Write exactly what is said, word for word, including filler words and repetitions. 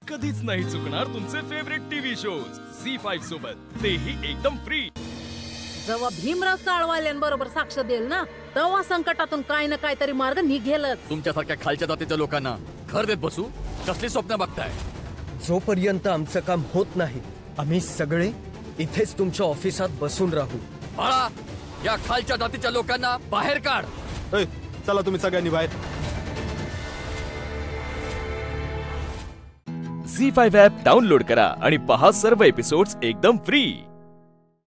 कधीच नाही चुकणार तुमचे favourite TV shows Zee five सोबत, तेही एकदम फ्री। जेव्हा भीमराव चाळवाल्यांबरोबर साक्ष देईल ना, तेव्हा संकटातून काय ना काहीतरी मार्ग निघेलच। तुमच्यासारख्या खालच्या जातीच्या लोकांना घर देत बसू कसली स्वप्न बघताय? जोपर्यंत आमचं काम होत नाही, आम्ही सगळे इथेच तुमच्या ऑफिसात बसून राहू। बाळा, या खालच्या जातीच्या लोकांना बाहेर काढ। ए, चला तुम्ही सगळ्यांनी बाहेर। झी फाईव्ह ॲप डाउनलोड करा आणि पहा सर्व एपिसोड्स एकदम फ्री।